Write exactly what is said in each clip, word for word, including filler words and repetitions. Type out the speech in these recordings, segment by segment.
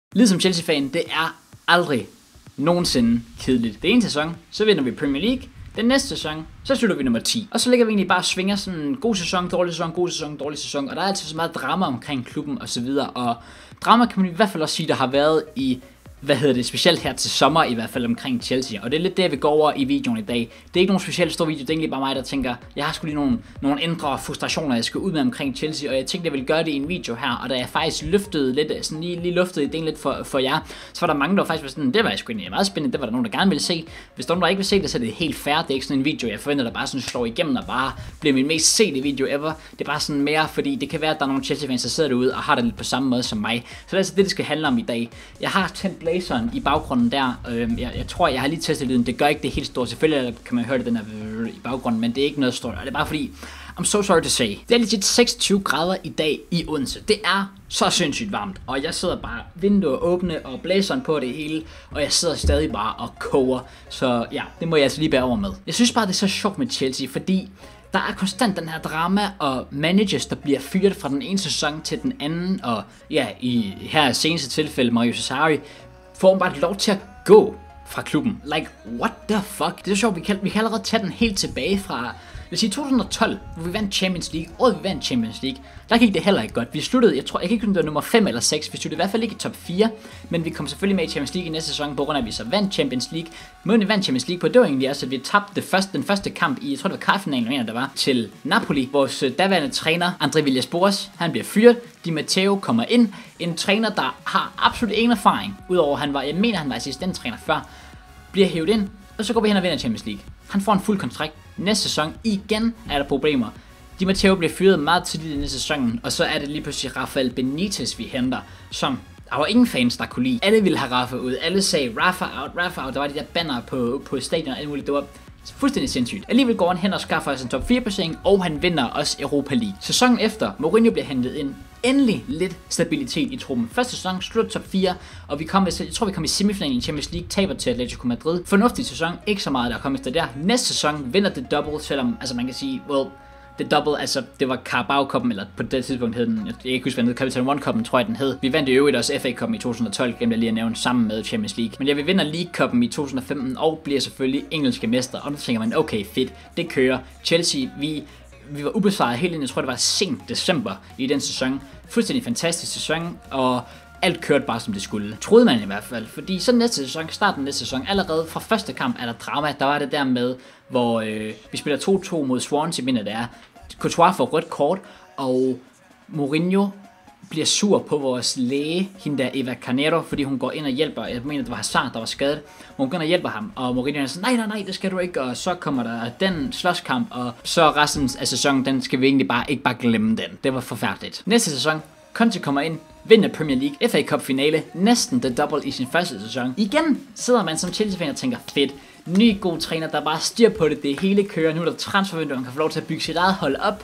Ligesom Chelsea-fan, det er aldrig nogensinde kedeligt. Det ene sæson, så vinder vi Premier League. Den næste sæson, så slutter vi nummer ti. Og så ligger vi egentlig bare og svinger sådan en god sæson, dårlig sæson, god sæson, dårlig sæson. Og der er altid så meget drama omkring klubben og så videre. Og drama kan man i hvert fald også sige, der har været i, hvad hedder det, specielt her til sommer i hvert fald omkring Chelsea. Og det er lidt det, vi går over i videoen i dag. Det er ikke nogen specielt stor video, det er egentlig bare mig, der tænker, jeg har sgu lige nogle, nogle indre frustrationer, jeg skal ud med omkring Chelsea. Og jeg tænkte, jeg ville gøre det i en video her. Og da jeg faktisk løftede lidt, sådan lige, lige luftede ideen lidt for, for jer, så var der mange, der var faktisk var sådan, det var sgu egentlig meget spændende, det var der nogen, der gerne ville se. Hvis der er nogen, der ikke vil se det, så er det helt fair. Det er ikke sådan en video, jeg forventer, der bare sådan slår igennem og bare bliver min mest sete video ever. Det er bare sådan mere, fordi det kan være, at der er nogle Chelsea-fans, der sidder derude og har det lidt på samme måde som mig. Så det er altså det, det skal handle om i dag. Jeg har tændt blazeren i baggrunden der. Jeg, jeg tror, jeg har lige testet lyden. Det gør ikke det helt store. Selvfølgelig kan man høre det den her i baggrunden, men det er ikke noget stort. Og det er bare fordi, I'm so sorry to say. Det er legit seksogtyve grader i dag i Odense. Det er så sindssygt varmt. Og jeg sidder bare vinduer åbne og blazeren på det hele. Og jeg sidder stadig bare og koger. Så ja, det må jeg altså lige bære over med. Jeg synes bare, det er så sjovt med Chelsea, fordi der er konstant den her drama og managers, der bliver fyret fra den ene sæson til den anden. Og ja, i her seneste tilfælde, Maurizio Sarri får bare lov til at gå fra klubben. Like, what the fuck? Det er så sjovt, vi kan, vi kan allerede tage den helt tilbage fra, lad os sige to tusind og tolv, hvor vi vandt Champions League. Året vi vandt Champions League, der gik det heller ikke godt. Vi sluttede, jeg tror, jeg kan ikke huske, det var nummer fem eller seks. Vi sluttede i hvert fald ikke i top fire, men vi kom selvfølgelig med i Champions League i næste sæson, på grund af, at vi så vandt Champions League. Måden vi vandt Champions League på, det var egentlig også, at vi tabte det første, den første kamp i, jeg tror det var kvartfinalen, mener der var, til Napoli. Vores daværende træner, André Villas-Boas, han bliver fyret. Di Matteo kommer ind. En træner, der har absolut ingen erfaring, udover han var, jeg mener, han var assistenttræner før, bliver hævet ind, og så går vi hen og vinder Champions League. Han får en fuld kontrakt. Næste sæson, igen er der problemer. Di Matteo bliver fyret meget tidligt i næste sæson, og så er det lige pludselig Rafael Benitez, vi henter, som der var ingen fans, der kunne lide. Alle ville have Rafa ud. Alle sagde Rafa out, Rafa out. Der var de der banner på, på stadion og alt muligt. Det var fuldstændig sindssygt. Alligevel går han hen og skaffer os en top fire placering, og han vinder også Europa League. Sæsonen efter, Mourinho bliver hentet ind. Endelig lidt stabilitet i truppen. Første sæson slutter top fire, og vi kom, jeg tror vi kom i semifinalen i Champions League, taber til Atletico Madrid. Fornuftig sæson, ikke så meget der kom efter der. Næste sæson vinder det double, selvom altså man kan sige, well, det double, altså det var Carabao-cuppen, eller på det tidspunkt hed den, jeg kan ikke huske hvad den hed, Capital One-cuppen tror jeg den hed. Vi vandt i øvrigt også F A-cuppen i to tusind og tolv, glemte jeg lige at nævne, sammen med Champions League. Men ja, vi vinder League-cuppen i to tusind og femten, og bliver selvfølgelig engelske mester, og nu tænker man, okay fedt, det kører. Chelsea, vi Vi var ubesvaret helt ind, jeg tror det var sent december i den sæson. Fuldstændig fantastisk sæson, og alt kørte bare som det skulle. Troede man i hvert fald, fordi så næste sæson, starten næste sæson, allerede fra første kamp er der drama. Der var det der med, hvor øh, vi spiller to to mod Swansea, mener det er. Courtois får rødt kort, og Mourinho bliver sur på vores læge, hende der Eva Carneiro, fordi hun går ind og hjælper. Jeg mener, det var Hazard, der var skadet. Hun går ind og hjælper ham, og Mourinho er sådan, nej, nej, nej, det skal du ikke. Og så kommer der den slåskamp, og så resten af sæsonen, den skal vi egentlig bare ikke bare glemme den. Det var forfærdeligt. Næste sæson, Conte kommer ind, vinder Premier League, F A Cup finale, næsten the double i sin første sæson. Igen sidder man som Chelsea-fan og tænker, fedt, ny god træner, der bare styr på det, det hele kører. Nu er der transfervindue, man kan få lov til at bygge sit eget hold op.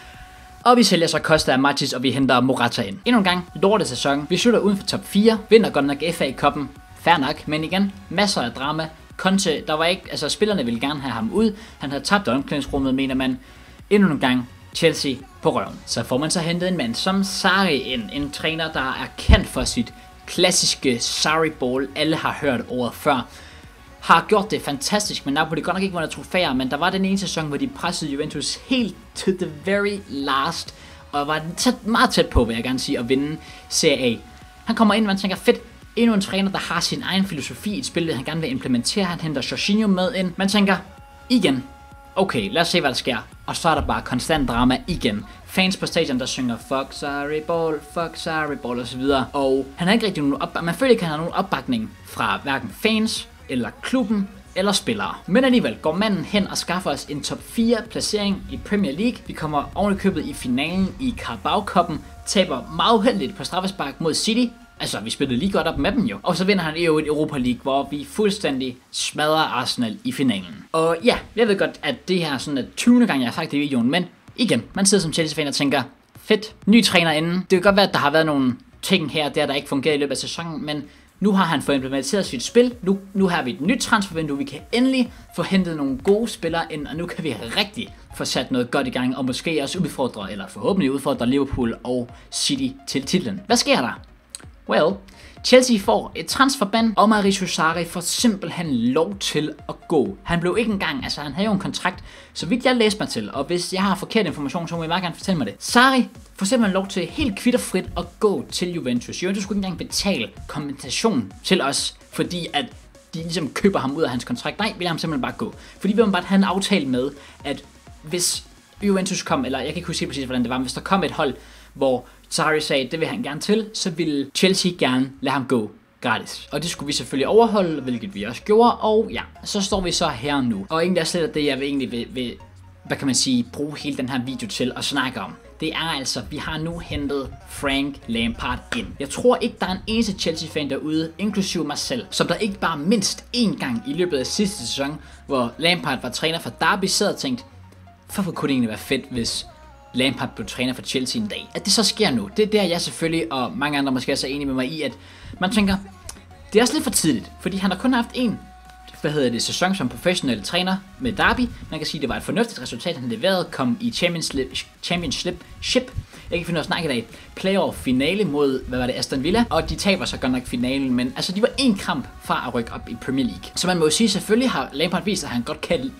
Og vi sælger så Costa og Matic, og vi henter Morata ind. Endnu en gang, lorte sæson. Vi slutter uden for top fire, vinder godt nok F A-cuppen. Fair nok, men igen, masser af drama. Conte, der var ikke, altså spillerne ville gerne have ham ud. Han havde tabt omklædningsrummet, mener man. Endnu en gang, Chelsea på røven. Så får man så hentet en mand som Sarri ind. En træner, der er kendt for sit klassiske Sarri-ball. Alle har hørt ordet før. Har gjort det fantastisk med Napoli. Godt nok ikke vundet trofæer, men der var den ene sæson, hvor de pressede Juventus helt to the very last. Og var tæt, meget tæt på, vil jeg gerne sige, at vinde Serie A. Han kommer ind, og man tænker, fedt, endnu en træner, der har sin egen filosofi i et spil, han gerne vil implementere. Han henter Jorginho med ind. Man tænker, igen, okay, lad os se, hvad der sker. Og så er der bare konstant drama igen. Fans på stadion, der synger fuck Sarri ball, fuck Sarri ball osv. Og han har ikke rigtig nogen opbakning. Man føler ikke, han har nogen opbakning fra hverken fans, eller klubben, eller spillere. Men alligevel går manden hen og skaffer os en top fire placering i Premier League. Vi kommer oven i købet i finalen i Carabao-cuppen, taber meget uheldigt på straffespark mod City. Altså, vi spillede lige godt op med dem jo. Og så vinder han jo et Europa League, hvor vi fuldstændig smadrer Arsenal i finalen. Og ja, jeg ved godt, at det her sådan er tyvende gang, jeg har sagt det i videoen, men igen, man sidder som Chelsea-fan og tænker, fedt, ny træner inden. Det kan godt være, at der har været nogle ting her, der der ikke fungerer i løbet af sæsonen, men nu har han fået implementeret sit spil. Nu, nu har vi et nyt transfervindue. Vi kan endelig få hentet nogle gode spillere ind, og nu kan vi rigtig få sat noget godt i gang, og måske også udfordre, eller forhåbentlig udfordre Liverpool og City til titlen. Hvad sker der? Well, Chelsea får et transferban, og Maurizio Sarri får simpelthen lov til at gå. Han blev ikke engang, altså han havde jo en kontrakt, så vidt jeg læste mig til, og hvis jeg har forkert information, så må I meget gerne fortælle mig det. Sarri får simpelthen lov til helt kvitterfrit at gå til Juventus. Juventus skulle ikke engang betale kompensation til os, fordi at de ligesom køber ham ud af hans kontrakt. Nej, vi lader ham simpelthen bare gå. Fordi vi bare havde en aftale med, at hvis Juventus kom, eller jeg kan ikke huske præcis, hvordan det var, men hvis der kom et hold, hvor Sarri sagde, det vil han gerne til, så ville Chelsea gerne lade ham gå gratis. Og det skulle vi selvfølgelig overholde, hvilket vi også gjorde, og ja, så står vi så her nu. Og egentlig er slet det, jeg vil egentlig vil, vil, hvad kan man sige, bruge hele den her video til at snakke om. Det er altså, vi har nu hentet Frank Lampard ind. Jeg tror ikke, der er en eneste Chelsea-fan derude, inklusive mig selv, som der ikke bare mindst én gang i løbet af sidste sæson, hvor Lampard var træner for Derby, sad og tænkte, hvorfor kunne det egentlig være fedt, hvis Lampard blev træner for Chelsea en dag? At det så sker nu, det er der jeg selvfølgelig, og mange andre måske også er enige med mig i, at man tænker, det er også lidt for tidligt, fordi han har kun haft en, hvad hedder det, sæson som professionel træner med Derby. Man kan sige, det var et fornuftigt resultat, han leverede, kom i Championship, Championship, ship. Jeg kan finde ud af at snakke i dag, playoff finale mod, hvad var det, Aston Villa, og de taber så godt nok finalen, men altså de var en kamp fra at rykke op i Premier League. Så man må jo sige, selvfølgelig har Lampard vist, at han godt kan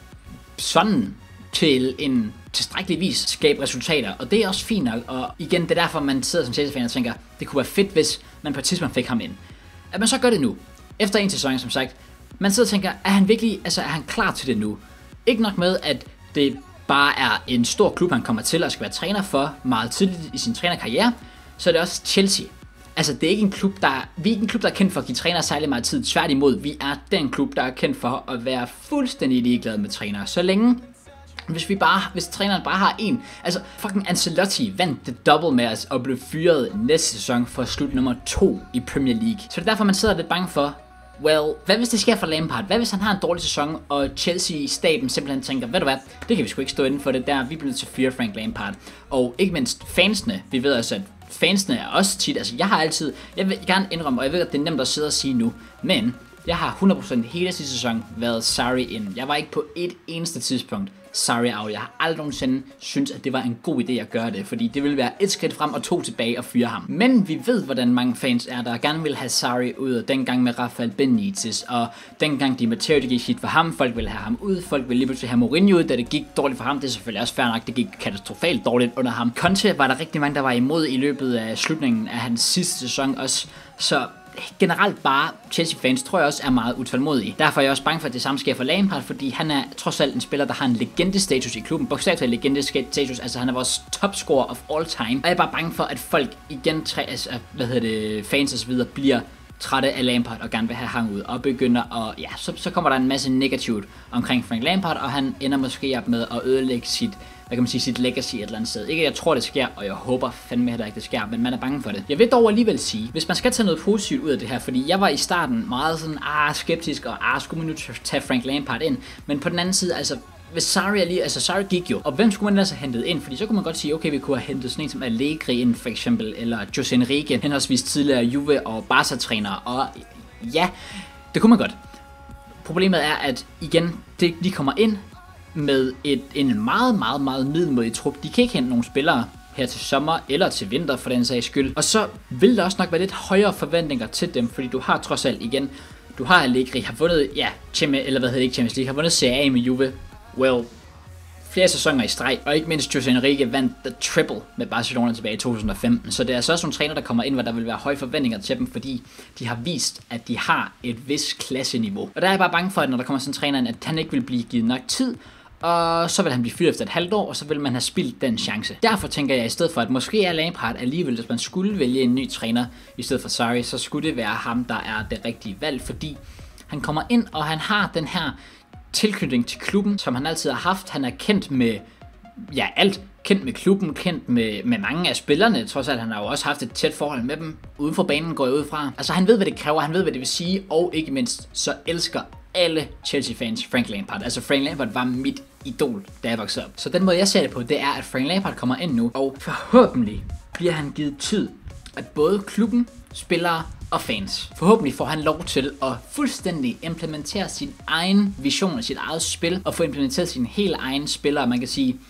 sådan til en tilstrækkelig vis skabe resultater, og det er også fint nok, og igen, det er derfor, man sidder som Chelsea-fan og tænker, det kunne være fedt, hvis man på et tidspunkt fik ham ind. At man så gør det nu, efter en sæson, som sagt, man sidder og tænker, er han virkelig, altså er han klar til det nu? Ikke nok med, at det bare er en stor klub, han kommer til og skal være træner for meget tidligt i sin trænerkarriere, så er det også Chelsea. Altså, det er ikke en klub, der, vi er ikke en klub, der er kendt for at give trænere særlig meget tid. Tværtimod, vi er den klub, der er kendt for at være fuldstændig ligeglad med trænere. Så længe, hvis vi bare, hvis træneren bare har en, altså fucking Ancelotti vandt det double med os og blev fyret næste sæson for slut nummer to i Premier League. Så det er derfor, man sidder lidt bange for, well, hvad hvis det sker for Lampard? Hvad hvis han har en dårlig sæson, og Chelsea-staben simpelthen tænker, ved du hvad, det kan vi sgu ikke stå inden for det der, vi bliver nødt til at fyre Frank Lampard. Og ikke mindst fansene, vi ved også, at fansene er også tit, altså jeg har altid, jeg vil gerne indrømme, og jeg ved, at det er nemt at sidde og sige nu, men jeg har hundrede procent hele sidste sæson været Sarri ind. Jeg var ikke på et eneste tidspunkt Sarri out. Jeg har aldrig nogensinde syntes, at det var en god idé at gøre det, fordi det ville være et skridt frem og to tilbage og fyre ham. Men vi ved, hvordan mange fans er, der gerne vil have Sarri ud, og dengang med Rafael Benitez, og dengang Di Matteo, det gik skidt for ham, folk ville have ham ud, folk ville lige pludselig have Mourinho ud, da det gik dårligt for ham. Det er selvfølgelig også fair nok, det gik katastrofalt dårligt under ham. Conte var der rigtig mange, der var imod i løbet af slutningen af hans sidste sæson også, så generelt bare Chelsea-fans tror jeg også er meget utålmodige. Derfor er jeg også bange for, at det samme sker for Lampard, fordi han er trods alt en spiller, der har en legendestatus i klubben. Bogstaveligt talt legendestatus, altså han er vores topscorer of all time. Og jeg er bare bange for, at folk igen, altså, hvad hedder det, fans og så videre, bliver trætte af Lampard og gerne vil have ham ud og begynder at, ja, så, så kommer der en masse negativt omkring Frank Lampard, og han ender måske op med at ødelægge sit, hvad kan man sige, sit legacy et eller andet sted. Ikke at jeg tror, det sker, og jeg håber fandme heller ikke, det sker, men man er bange for det. Jeg vil dog alligevel sige, hvis man skal tage noget positivt ud af det her, fordi jeg var i starten meget sådan, ah, skeptisk, og ah, skulle man nu tage Frank Lampard ind, men på den anden side, altså, hvis Sarri lige, altså Sarri gik jo, og hvem skulle man ellers have hentet ind? Fordi så kunne man godt sige, okay, vi kunne have hentet sådan en som Allegri ind, for eksempel, eller Jose Enrique, henholdsvis tidligere Juve og Barca-trænere, og ja, det kunne man godt. Problemet er, at igen, det, de kommer ind med et, en meget, meget, meget middelmådig trup. De kan ikke hente nogle spillere her til sommer eller til vinter for den sags skyld. Og så vil der også nok være lidt højere forventninger til dem, fordi du har trods alt igen, du har Allegri, har vundet, ja, eller hvad hedder det ikke, Champions League, har vundet Serie A med Juve, well, flere sæsoner i streg, og ikke mindst Jose Enrique vandt the triple med Barcelona tilbage i to tusind og femten. Så det er altså også nogle træner, der kommer ind, hvor der vil være høje forventninger til dem, fordi de har vist, at de har et vis klasseniveau. Og der er jeg bare bange for, at når der kommer sådan en træner ind, at han ikke vil blive givet nok tid, og så vil han blive fyret efter et halvt år, og så vil man have spildt den chance. Derfor tænker jeg i stedet for, at måske er Lampard alligevel, hvis man skulle vælge en ny træner i stedet for Sarri, så skulle det være ham, der er det rigtige valg, fordi han kommer ind, og han har den her tilknytning til klubben, som han altid har haft. Han er kendt med, ja, alt. Kendt med klubben, kendt med, med mange af spillerne. Trods alt, han har jo også haft et tæt forhold med dem. Uden for banen går jeg ud fra. Altså, han ved, hvad det kræver, han ved, hvad det vil sige, og ikke mindst, så elsker alle Chelsea-fans Frank Lampard. Altså, Frank Lampard var mit idol, da jeg voksede op. Så den måde, jeg ser det på, det er, at Frank Lampard kommer ind nu, og forhåbentlig bliver han givet tid, at både klubben, spillere og fans. Forhåbentlig får han lov til at fuldstændig implementere sin egen vision og sit eget spil, og få implementeret sin helt egen spiller, man kan sige,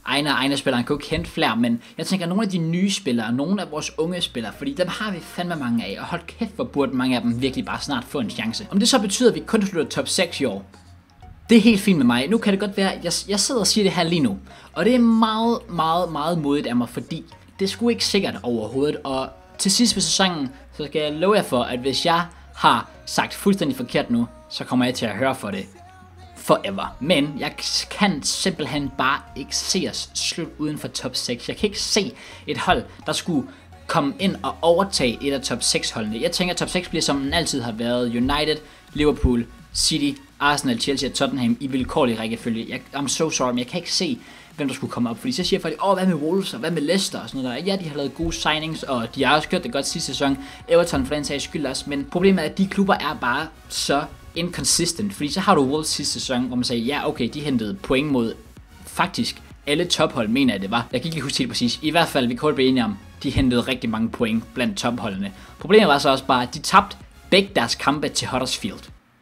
egne og egne spillere, han kan jo ikke hente flere, men jeg tænker, nogle af de nye spillere, nogle af vores unge spillere, fordi dem har vi fandme mange af, og hold kæft, hvor burde mange af dem virkelig bare snart få en chance. Om det så betyder, at vi kun slutter top seks i år, det er helt fint med mig. Nu kan det godt være, at jeg, jeg sidder og siger det her lige nu, og det er meget, meget, meget modigt af mig, fordi det er sgu ikke sikkert overhovedet, og til sidst på sæsonen, så skal jeg love jer for, at hvis jeg har sagt fuldstændig forkert nu, så kommer jeg til at høre for det forever. Men jeg kan simpelthen bare ikke se os slutte uden for top seks. Jeg kan ikke se et hold, der skulle komme ind og overtage et af top seks holdene. Jeg tænker, at top seks bliver som den altid har været. United, Liverpool, City, Arsenal, Chelsea og Tottenham i vilkårlig rækkefølge. Jeg, I'm so sorry, men jeg kan ikke se, hvem der skulle komme op. Fordi så siger folk, åh, hvad med Wolves og hvad med Leicester og sådan noget der. Ja, de har lavet gode signings, og de har også gjort det godt sidste sæson. Everton for den sags skyld også. Men problemet er, at de klubber er bare så inconsistent. Fordi så har du Wolves sidste sæson, hvor man sagde, ja, okay, de hentede point mod faktisk alle tophold, mener jeg det var. Jeg kan ikke huske helt præcis. I hvert fald, vi kan blive enige om, de hentede rigtig mange point blandt topholdene. Problemet var så også bare, at de tabte begge deres kampe til Huddersfield.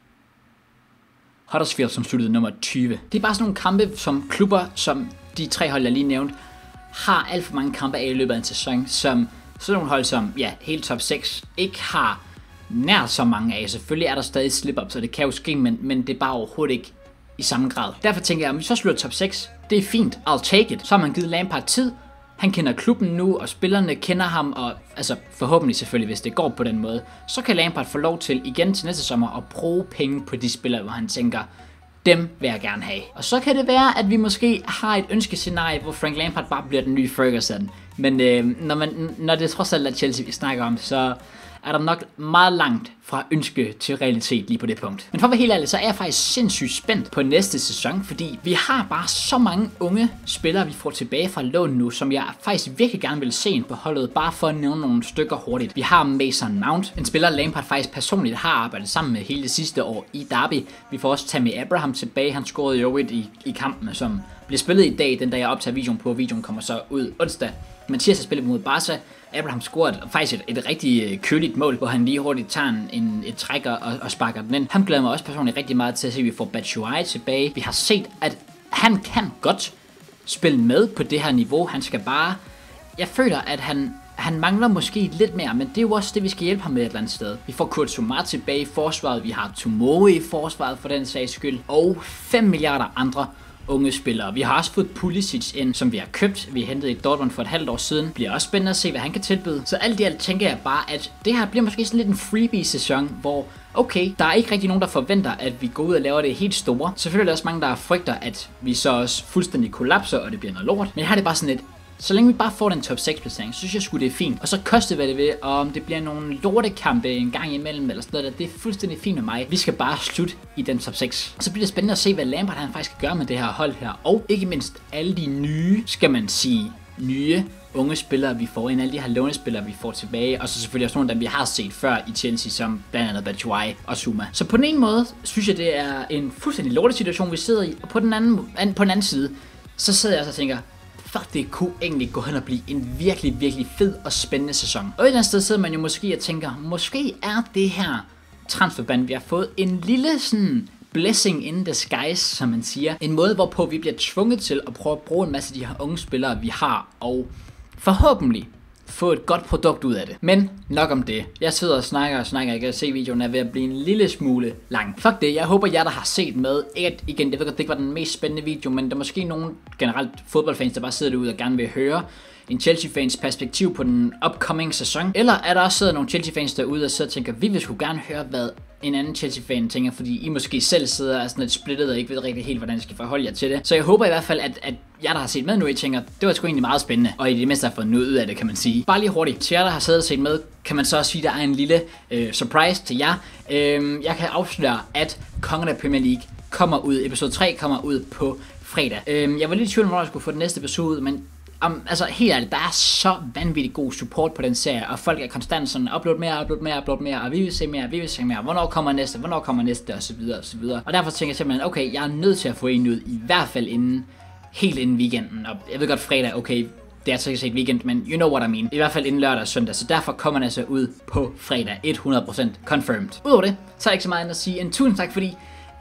Huddersfield, som sluttede nummer tyve. Det er bare sådan nogle kampe, som klubber, som de tre hold, jeg lige nævnte, har alt for mange kampe af i løbet af en sæson, som sådan nogle hold som, ja, hele top seks, ikke har nær så mange af. Selvfølgelig er der stadig slip-up, så det kan jo ske, men, men det er bare overhovedet ikke i samme grad. Derfor tænker jeg, om vi så slutter top seks, det er fint, I'll take it. Så har man givet Lampard tid, han kender klubben nu, og spillerne kender ham, og altså forhåbentlig selvfølgelig, hvis det går på den måde, så kan Lampard få lov til igen til næste sommer at bruge penge på de spillere, hvor han tænker, dem vil jeg gerne have. Og så kan det være, at vi måske har et ønskescenarie, hvor Frank Lampard bare bliver den nye Ferguson. Men øh, når, man, når det trods alt er Chelsea, vi snakker om, så er der nok meget langt fra ønske til realitet lige på det punkt. Men for at være helt ærlig, så er jeg faktisk sindssygt spændt på næste sæson, fordi vi har bare så mange unge spillere, vi får tilbage fra lån nu, som jeg faktisk virkelig gerne vil se ind på holdet, bare for at nævne nogle stykker hurtigt. Vi har Mason Mount, en spiller Lampard faktisk personligt har arbejdet sammen med hele det sidste år i Derby. Vi får også Tammy Abraham tilbage, han scorede jo et i, i kampen, som bliver spillet i dag, den dag jeg optager videoen på. Videoen kommer så ud onsdag. Mathias har spillet mod Barca. Abraham scorede faktisk et, et rigtig køligt mål, hvor han lige hurtigt tager en, et trækker og, og sparker den ind. Han glæder mig også personligt rigtig meget til at se, at vi får Batshuayi tilbage. Vi har set, at han kan godt spille med på det her niveau. Han skal bare... Jeg føler, at han, han mangler måske lidt mere, men det er jo også det, vi skal hjælpe ham med et eller andet sted. Vi får Kurt Zouma tilbage i forsvaret. Vi har Tomori i forsvaret for den sags skyld. Og fem milliarder andre unge spillere. Vi har også fået Pulisic ind, som vi har købt. Vi hentede i Dortmund for et halvt år siden. Det bliver også spændende at se, hvad han kan tilbyde. Så alt i alt tænker jeg bare, at det her bliver måske sådan lidt en freebie-sæson, hvor okay, der er ikke rigtig nogen, der forventer, at vi går ud og laver det helt store. Selvfølgelig er der også mange, der frygter, at vi så også fuldstændig kollapser, og det bliver noget lort. Men jeg har det bare sådan lidt, så længe vi bare får den top seks placering, så synes jeg sgu det er fint. Og så koster hvad det vil, og om det bliver nogle lortekampe en gang imellem, eller sådan noget, det er fuldstændig fint med mig. Vi skal bare slutte i den top seks. Og så bliver det spændende at se, hvad Lampard han faktisk skal gøre med det her hold her. Og ikke mindst alle de nye, skal man sige, nye unge spillere, vi får ind, alle de her lånespillere, vi får tilbage, og så selvfølgelig også nogle af dem, vi har set før i Chelsea, som blandt andet Batshuayi og Zouma. Så på den ene måde, synes jeg, det er en fuldstændig lortesituation, vi sidder i, og på den anden, på den anden side, så sidder jeg og tænker, fuck, det kunne egentlig gå hen og blive en virkelig, virkelig fed og spændende sæson. Og et eller andet sted sidder man jo måske og tænker, måske er det her transferband, vi har fået en lille sådan blessing in disguise, som man siger. En måde, hvorpå vi bliver tvunget til at prøve at bruge en masse af de her unge spillere, vi har, og forhåbentlig få et godt produkt ud af det. Men nok om det. Jeg sidder og snakker og snakker. Jeg kan se, videoen er ved at blive en lille smule lang. Fuck det. Jeg håber, jer der har set med. Ikke, igen, jeg ved godt, det ikke var den mest spændende video, men der er måske nogle generelt fodboldfans, der bare sidder derude og gerne vil høre en Chelsea-fans perspektiv på den upcoming sæson. Eller er der også sidder nogle Chelsea-fans derude og sidder og tænker, vi vil sgu gerne høre, hvad en anden Chelsea-fan tænker, fordi I måske selv sidder og sådan lidt splittet og ikke ved rigtig helt, hvordan I skal forholde jer til det. Så jeg håber i hvert fald, at, at jer, der har set med nu, I tænker, det var sgu egentlig meget spændende, og i det mindste har fået noget ud af det, kan man sige. Bare lige hurtigt, til jer, der har siddet og set med, kan man så også sige, at der er en lille øh, surprise til jer. Øh, jeg kan afsløre, at Kongerne af Premier League kommer ud, episode tre kommer ud på fredag. Øh, jeg var lidt i tvivl om, hvor jeg skulle få den næste episode ud, men Um, altså helt ærligt, der er så vanvittigt god support på den serie, og folk er konstant sådan, upload mere, upload mere, upload mere, og vi vil se mere, vi vil se mere, hvornår kommer næste, hvornår kommer næste, og så videre, og så videre. Og derfor tænker jeg simpelthen, okay, jeg er nødt til at få en ud, i hvert fald inden, helt inden weekenden, og jeg ved godt fredag, okay, det er så ikke set weekend, men you know what I mean. I hvert fald inden lørdag og søndag, så derfor kommer den altså ud på fredag, hundrede procent confirmed. Udover det, så er der ikke så meget andet at sige, en tusind tak fordi,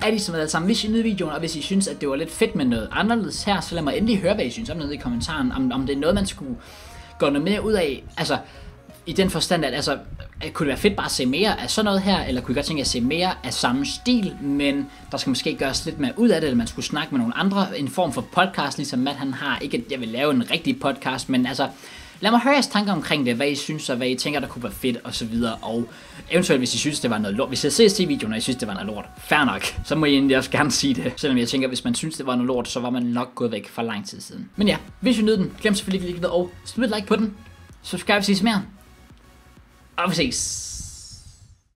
er de som alle sammen. Hvis I nyder videoen, og hvis I synes, at det var lidt fedt med noget anderledes her, så lad mig endelig høre, hvad I synes om noget i kommentaren. Om, om det er noget, man skulle gå noget mere ud af. Altså, i den forstand, at altså, kunne det være fedt bare at se mere af sådan noget her, eller kunne I godt tænke at se mere af samme stil, men der skal måske gøres lidt mere ud af det, eller man skulle snakke med nogle andre, en form for podcast, ligesom Matt han har. Ikke at jeg vil lave en rigtig podcast, men altså, lad mig høre jeres tanker omkring det, hvad I synes, og hvad I tænker, der kunne være fedt, og så videre, og eventuelt, hvis I synes, det var noget lort, hvis jeg ser til videoen, og I synes, det var noget lort, fair nok, så må I egentlig også gerne sige det, selvom jeg tænker, hvis man synes, det var noget lort, så var man nok gået væk for lang tid siden. Men ja, hvis I nød den, glem selvfølgelig ikke at like, og smid et like på den, subscribe, hvis I ser mere, og vi ses.